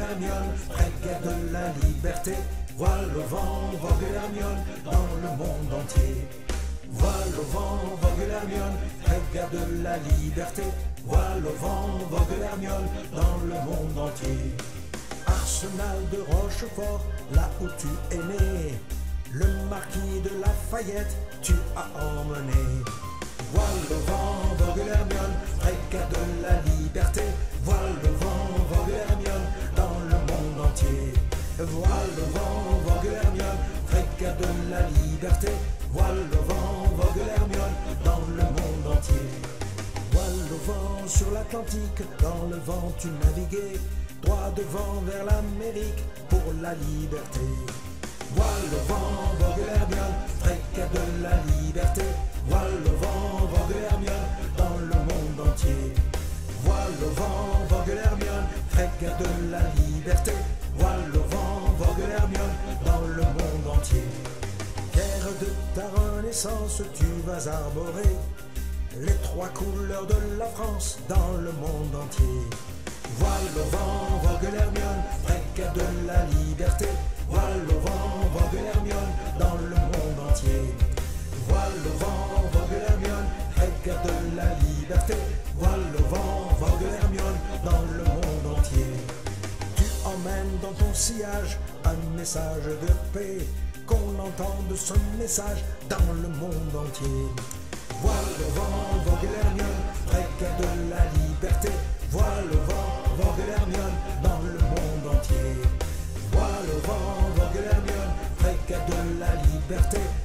l'Hermione, frégate de la liberté. Voile au vent, vogue l'Hermione, dans le monde entier. Voile au vent, vogue l'Hermione, frégate de la liberté. Voile au vent, vogue l'Hermione, dans le monde entier. Arsenal de Rochefort, là où tu es né, le marquis de Lafayette, tu as emmené. Voile au vent, vogue l'Hermione, frégate de la liberté. Voile au vent, vogue l'Hermione, dans le monde entier. Voile au vent, vogue l'Hermione, frégate de la liberté. Voile au vent, vogue l'Hermione, dans le monde entier. Voile au vent sur l'Atlantique, dans le vent tu naviguais, droit devant vers l'Amérique pour la liberté. Voile au vent, vogue l'Hermione, frégate de la liberté. Voile au vent, vogue l'Hermione, dans le monde entier. Voile au vent, vogue l'Hermione, frégate de la liberté. Voile au vent, vogue l'Hermione, dans le monde entier. Guerre de ta renaissance, tu vas arborer les trois couleurs de la France dans le monde entier. Voile au vent, vogue l'Hermione, frégate de la liberté. Voile au vent, vogue l'Hermione, dans le monde entier. Voile au vent, vogue l'Hermione, frégate de la liberté. Voile au vent, vogue l'Hermione, dans le monde entier. Tu emmènes dans ton sillage un message de paix, qu'on entende ce message dans le monde entier. Voile au vent, vogue l'Hermione, frégate de la liberté. Voile au vent, vogue l'Hermione, dans le monde entier. Voile au vent, vogue l'Hermione, frégate de la liberté.